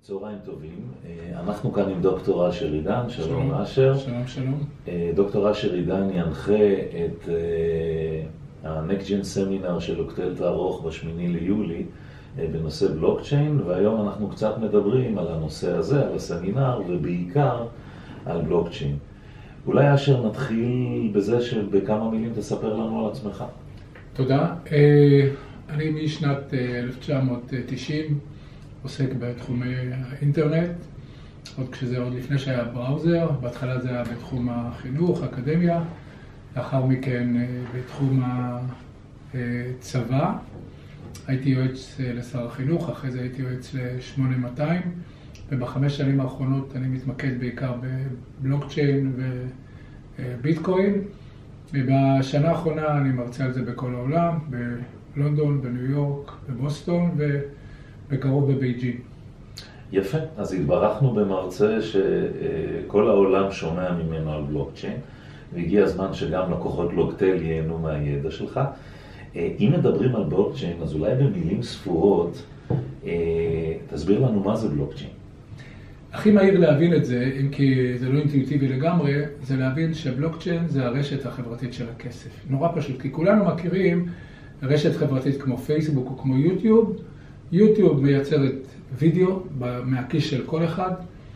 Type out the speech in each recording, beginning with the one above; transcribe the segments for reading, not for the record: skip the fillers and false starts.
צהריים טובים, אנחנו כאן עם דוקטור אשר עידן, שלום אשר. שלום, שלום. דוקטור אשר עידן ינחה את ה-Next Gen Seminar של אוקטל תערוך ב8 ליולי בנושא בלוקצ'יין, והיום אנחנו קצת מדברים על הנושא הזה, על הסמינר, ובעיקר על בלוקצ'יין. אולי אשר נתחיל בזה שבכמה מילים תספר לנו על עצמך. תודה. אני משנת 1990 עוסק בתחומי האינטרנט, עוד לפני שהיה בראוזר. בהתחלה זה היה בתחום החינוך, האקדמיה, לאחר מכן בתחום הצבא. הייתי יועץ לשר החינוך, אחרי זה הייתי יועץ ל8200, ובחמש שנים האחרונות אני מתמקד בעיקר בבלוקצ'יין וביטקוין. ובשנה האחרונה אני מרצה על זה בכל העולם, בלונדון, בניו יורק, בבוסטון ובקרוב בבייג'ין. יפה, אז התברכנו במרצה שכל העולם שומע ממנו על בלוקצ'יין, והגיע הזמן שגם לקוחות לוקטל ייהנו מהידע שלך. אם מדברים על בלוקצ'יין, אז אולי במילים ספורות, תסביר לנו מה זה בלוקצ'יין. הכי מהיר להבין את זה, אם כי זה לא אינטואיטיבי לגמרי, זה להבין שבלוקצ'יין זה הרשת החברתית של הכסף. נורא פשוט, כי כולנו מכירים רשת חברתית כמו פייסבוק או כמו יוטיוב. יוטיוב מייצרת וידאו מהכיס של כל אחד,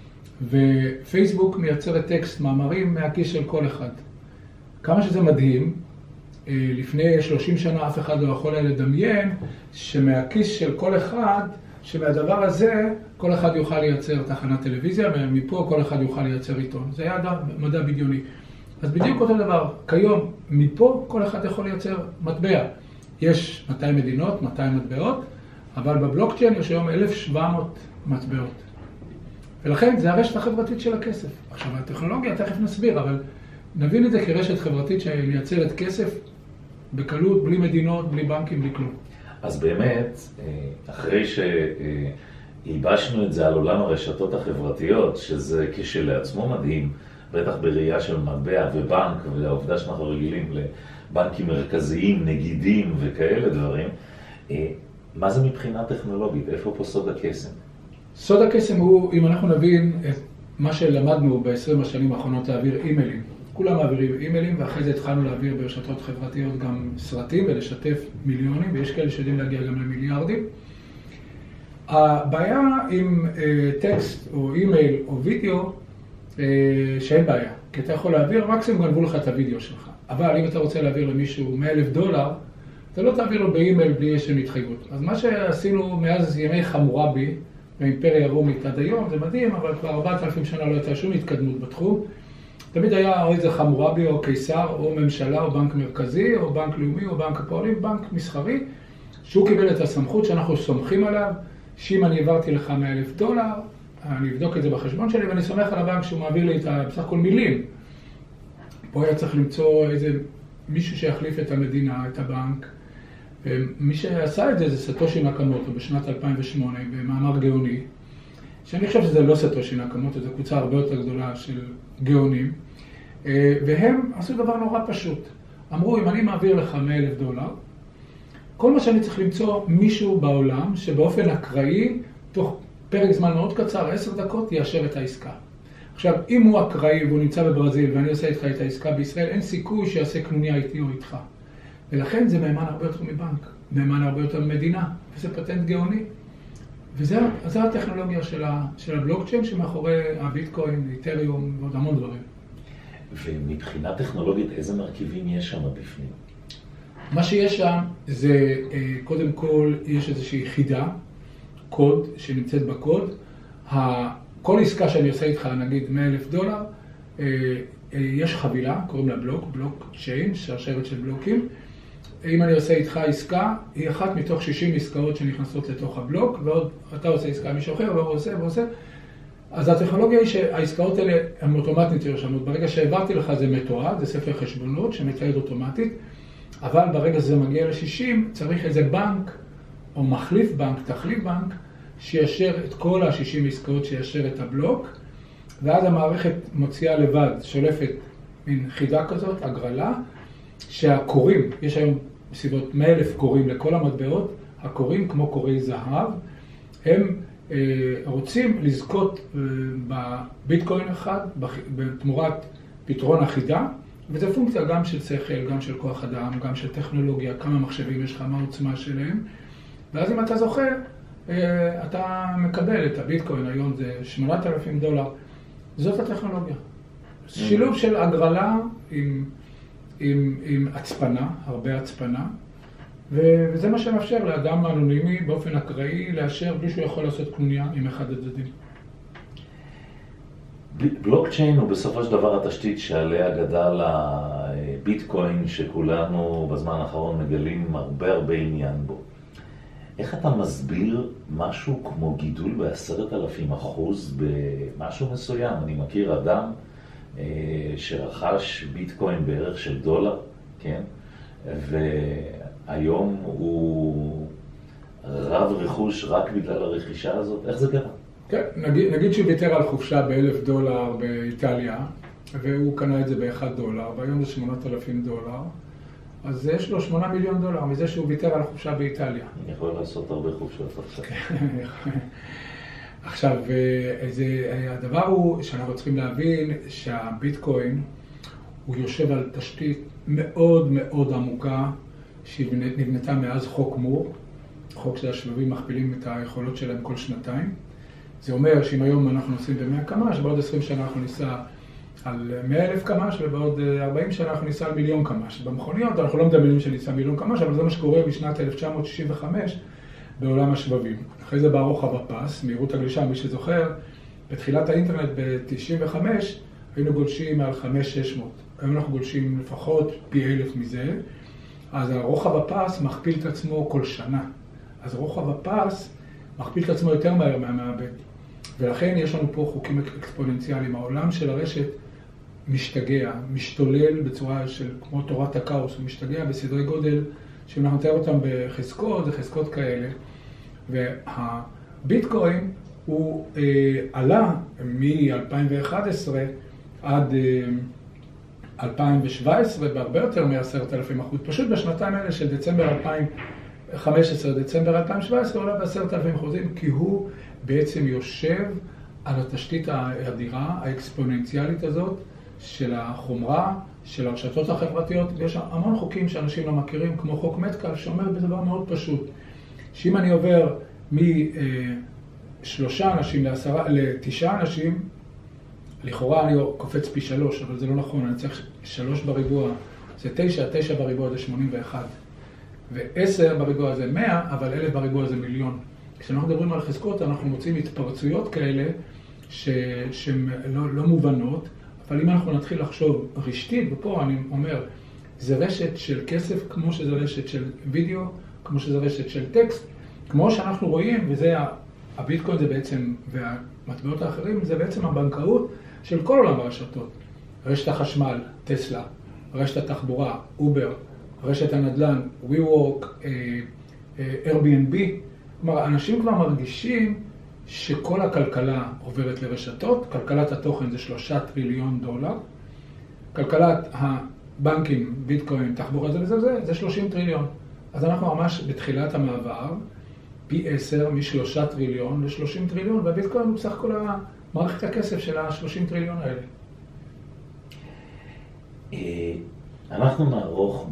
ופייסבוק מייצרת טקסט, מאמרים מהכיס של כל אחד. כמה שזה מדהים, לפני 30 שנה אף אחד לא יכול היה לדמיין שמהכיס של כל אחד, שמהדבר הזה כל אחד יוכל לייצר תחנת טלוויזיה, ומפה כל אחד יוכל לייצר עיתון. זה היה מדע בדיוני. אז בדיוק אותו דבר, כיום מפה כל אחד יכול לייצר מטבע. יש 200 מדינות, 200 מטבעות, אבל בבלוקצ'יין יש היום 1,700 מטבעות. ולכן זה הרשת החברתית של הכסף. עכשיו, הטכנולוגיה, תכף נסביר, אבל נבין את זה כרשת חברתית שמייצרת כסף בקלות, בלי מדינות, בלי בנקים, בלי כלום. אז באמת, אחרי שהלבשנו את זה על עולם הרשתות החברתיות, שזה כשלעצמו מדהים, בטח בראייה של מטבע ובנק, והעובדה שאנחנו רגילים לבנקים מרכזיים, נגידים וכאלה דברים, מה זה מבחינה טכנולוגית? איפה פה סוד הקסם? סוד הקסם הוא, אם אנחנו נבין את מה שלמדנו ב-20 השנים האחרונות, להעביר אימיילים. כולם מעבירים אימיילים, ואחרי זה התחלנו להעביר ברשתות חברתיות גם סרטים ולשתף מיליונים, ויש כאלה שיודעים להגיע גם למיליארדים. הבעיה עם טקסט או אימייל או וידאו, שאין בעיה, כי אתה יכול להעביר, מקסימום גנבו לך את הוידאו שלך. אבל אם אתה רוצה להעביר למישהו $100,000, אתה לא תעביר לו באימייל בלי איזושהי התחייבות. אז מה שעשינו מאז ימי חמורבי, באימפריה הרומית עד היום, זה מדהים, אבל כבר 4,000 שנה לא הייתה שום התקדמות בתחום. תמיד היה או איזה חמורבי או קיסר או ממשלה או בנק מרכזי או בנק לאומי או בנק הפועלים, בנק מסחרי, שהוא קיבל את הסמכות שאנחנו סומכים עליו, שאם אני העברתי לך $100,000, אני אבדוק את זה בחשבון שלי ואני סומך על הבנק שהוא מעביר לי את בסך הכל מילים. פה היה צריך למצוא איזה מישהו שיחליף את המדינה, את הבנק. מי שעשה את זה זה סטושי נקמוטו בשנת 2008 במאמר גאוני, שאני חושב שזה לא סטושי נקמוטו, זו קבוצה הרבה יותר גדולה של גאונים, והם עשו דבר נורא פשוט. אמרו, אם אני מעביר לך $100,000, כל מה שאני צריך למצוא מישהו בעולם שבאופן אקראי, תוך פרק זמן מאוד קצר, 10 דקות, יאשר את העסקה. עכשיו, אם הוא אקראי והוא נמצא בברזיל ואני עושה איתך את העסקה בישראל, אין סיכוי שיעשה קנוניה איתי או איתך. ולכן זה מהימן הרבה יותר מבנק, מהימן הרבה יותר ממדינה, וזה פטנט גאוני. וזו הטכנולוגיה של הבלוקצ'יין שמאחורי הביטקוין, איתריום ועוד המון דברים. ומבחינה טכנולוגית, איזה מרכיבים יש שם בפנים? מה שיש שם זה, קודם כל, יש איזושהי יחידה, קוד, שנמצאת בקוד. כל עסקה שאני עושה איתך, נגיד $100,000, יש חבילה, קוראים לה בלוקצ'יין, שרשרת של בלוקים. אם אני עושה איתך עסקה, היא אחת מתוך 60 עסקאות שנכנסות לתוך הבלוק, ועוד אתה עושה עסקה מישהו אחר, ועושה. אז הטכנולוגיה היא שהעסקאות האלה הן אוטומטית נרשמות. ברגע שהעברתי לך זה מתועד, זה ספר חשבונות שמתעד אוטומטית, אבל ברגע שזה מגיע ל-60, צריך איזה בנק, או מחליף בנק, תחליף בנק, שיאשר את כל ה-60 עסקאות שיאשר את הבלוק, ואז המערכת מוציאה לבד, שולפת מין חידה כזאת, הגרלה, שהקוראים, יש היום בסביבות 100,000 קוראים לכל המטבעות, הקוראים כמו קוראי זהב, הם רוצים לזכות בביטקוין אחד בתמורת פתרון אחידה, וזה פונקציה גם של שכל, גם של כוח אדם, גם של טכנולוגיה, כמה מחשבים יש לך, מה העוצמה שלהם, ואז אם אתה זוכה, אתה מקבל את הביטקוין, היום זה $8,000, זאת הטכנולוגיה. שילוב של הגרלה עם הצפנה, הרבה הצפנה, וזה מה שמאפשר לאדם אנונימי באופן אקראי לאשר בלי שהוא יכול לעשות קנוניה עם אחד הצדדים. בלוקצ'יין הוא בסופו של דבר התשתית שעליה גדל הביטקוין שכולנו בזמן האחרון מגלים הרבה עניין בו. איך אתה מסביר משהו כמו גידול ב10,000% במשהו מסוים? אני מכיר אדם שרכש ביטקוין בערך של $1, כן? והיום הוא רב רכוש רק בגלל הרכישה הזאת. איך זה קרה? כן, נגיד שהוא ויתר על חופשה $1,000 באיטליה, והוא קנה את זה $1, והיום זה $8,000, אז יש לו $8 מיליון מזה שהוא ויתר על חופשה באיטליה. אני יכול לעשות הרבה חופשות עכשיו. עכשיו, הדבר הוא שאנחנו צריכים להבין שהביטקוין הוא יושב על תשתית מאוד עמוקה שנבנתה מאז חוק מור, חוק שהשבבים מכפילים את היכולות שלהם כל שנתיים. זה אומר שאם היום אנחנו נוסעים ב100 קמ"ש, בעוד 20 שנה אנחנו ניסע על 100,000 קמ"ש, ובעוד 40 שנה אנחנו ניסע על 1,000,000 קמ"ש. במכוניות אנחנו לא מדמיינים שניסע 1,000,000 קמ"ש, אבל זה מה שקורה בשנת 1965 בעולם השבבים. אחרי זה בא רוחב הפס, מהירות הגלישה, מי שזוכר, בתחילת האינטרנט ב-95 היינו גולשים מעל 5,600. היום אנחנו גולשים לפחות פי 1,000 מזה, אז הרוחב הפס מכפיל את עצמו כל שנה. אז רוחב הפס מכפיל את עצמו יותר מהר מהמעבד. ולכן יש לנו פה חוקים אקספוננציאליים. העולם של הרשת משתגע, משתולל בצורה של כמו תורת הכאוס, הוא משתגע בסדרי גודל שאם אנחנו נתאר אותם בחזקות, זה חזקות כאלה. והביטקוין הוא עלה מ-2011 עד 2017 בהרבה יותר מ10,000%. פשוט בשנתיים האלה של דצמבר 2015, דצמבר 2017, עולה ב10,000%, כי הוא בעצם יושב על התשתית האדירה, האקספוננציאלית הזאת, של החומרה, של הרשתות החברתיות, ויש המון חוקים שאנשים לא מכירים, כמו חוק מטקל, שאומר בדבר מאוד פשוט, שאם אני עובר מ3 אנשים ל9 אנשים, לכאורה אני קופץ פי 3, אבל זה לא נכון, אני צריך 3 בריבוע, זה 9, 9 בריבוע זה 81, ו10 בריבוע זה 100, אבל 1,000 בריבוע זה 1,000,000. כשאנחנו מדברים על חזקות, אנחנו מוצאים התפרצויות כאלה שהן לא מובנות, אבל אם אנחנו נתחיל לחשוב רשתית, ופה אני אומר, זה רשת של כסף כמו שזה רשת של וידאו, כמו שזה רשת של טקסט, כמו שאנחנו רואים, וזה הביטקוין זה בעצם, והמטבעות האחרים, זה בעצם הבנקאות של כל עולם הרשתות. רשת החשמל, טסלה, רשת התחבורה, אובר, רשת הנדל"ן, WeWork, Airbnb. כלומר, אנשים כבר מרגישים שכל הכלכלה עוברת לרשתות, כלכלת התוכן זה $3 טריליון, כלכלת הבנקים, ביטקוין, תחבורה זה 30 טריליון. אז אנחנו ממש בתחילת המעבר, פי 10 מ3 טריליון ל30 טריליון, והביטקוין הוא בסך הכל מערכת הכסף של ה30 טריליון האלה. אנחנו נערוך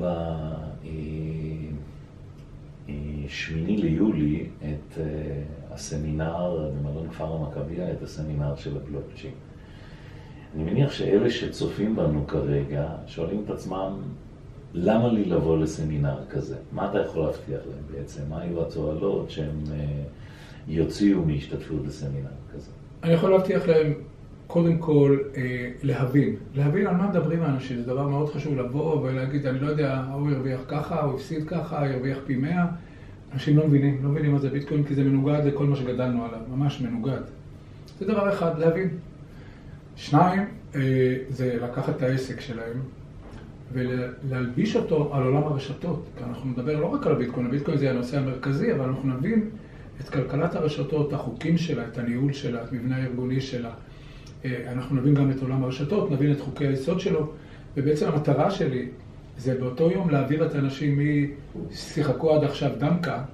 ב8 ליולי את הסמינר במלון כפר המכביה, את הסמינר של הבלוקצ'יין. אני מניח שאלה שצופים בנו כרגע שואלים את עצמם, למה לי לבוא לסמינר כזה? מה אתה יכול להבטיח להם בעצם? מה היו התועלות שהם יוציאו מהשתתפות בסמינר כזה? אני יכול להבטיח להם קודם כל להבין על מה מדברים האנשים. זה דבר מאוד חשוב לבוא ולהגיד, אני לא יודע, הוא הרוויח ככה, הוא הפסיד ככה, הרוויח פי 100. אנשים לא מבינים מה זה ביטקוין, כי זה מנוגד לכל מה שגדלנו עליו, ממש מנוגד. זה דבר אחד, להבין. 2, זה לקחת את העסק שלהם ולהלביש אותו על עולם הרשתות. כי אנחנו נדבר לא רק על הביטקוין, הביטקוין זה הנושא המרכזי, אבל אנחנו נבין את כלכלת הרשתות, החוקים שלה, את הניהול שלה, את מבנה הארגוני שלה. אנחנו נבין גם את עולם הרשתות, נבין את חוקי היסוד שלו, ובעצם המטרה שלי זה באותו יום להעביר את האנשים משיחקו עד עכשיו דמקה,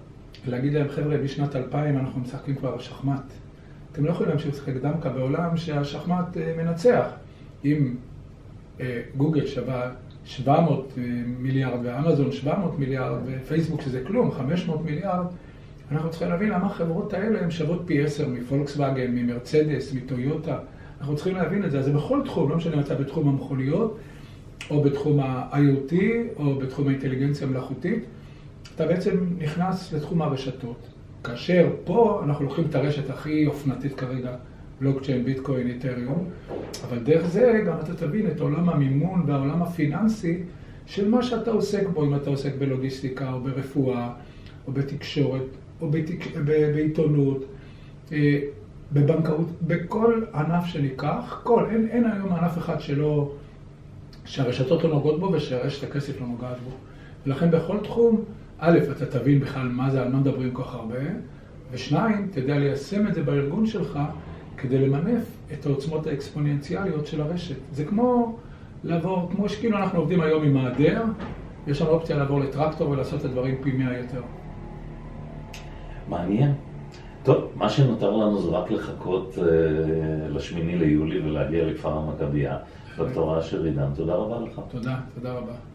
להגיד להם, חבר'ה, בשנת 2000 אנחנו משחקים כבר שחמט. אתם לא יכולים להמשיך לשחק דמקה בעולם שהשחמט מנצח. אם גוגל שווה 700 מיליארד ואמזון 700 מיליארד ופייסבוק שזה כלום, 500 מיליארד, אנחנו צריכים להבין למה החברות האלה הן שוות פי 10 מפולקסווגן, ממרצדס, מטויוטה. אנחנו צריכים להבין את זה. אז זה בכל תחום, לא משנה מצא בתחום המכוניות, או בתחום ה-IoT, או בתחום האינטליגנציה המלאכותית. אתה בעצם נכנס לתחום הרשתות. כאשר פה אנחנו לוקחים את הרשת הכי אופנתית כרגע, בלוקצ'יין, ביטקוין, איתריום, אבל דרך זה גם אתה תבין את עולם המימון והעולם הפיננסי של מה שאתה עוסק בו, אם אתה עוסק בלוגיסטיקה או ברפואה או בתקשורת או בעיתונות, בבנקאות, בכל ענף שניקח, אין היום ענף אחד שהרשתות לא נוגעות בו ושרשת הכסף לא נוגעת בו. ולכן בכל תחום, א', אתה תבין בכלל מה זה, על מה מדברים כל כך הרבה, ושניים, תדע ליישם את זה בארגון שלך כדי למנף את העוצמות האקספוננציאליות של הרשת. זה כמו לעבור, כמו שכאילו אנחנו עובדים היום עם מעדר, יש לנו אופציה לעבור לטרקטור ולעשות את הדברים פי 100 יותר. מעניין. טוב, מה שנותר לנו זה רק לחכות ל8 ליולי ולהגיע לכפר המכבייה. דוקטור אשר עידן, תודה רבה לך. תודה רבה.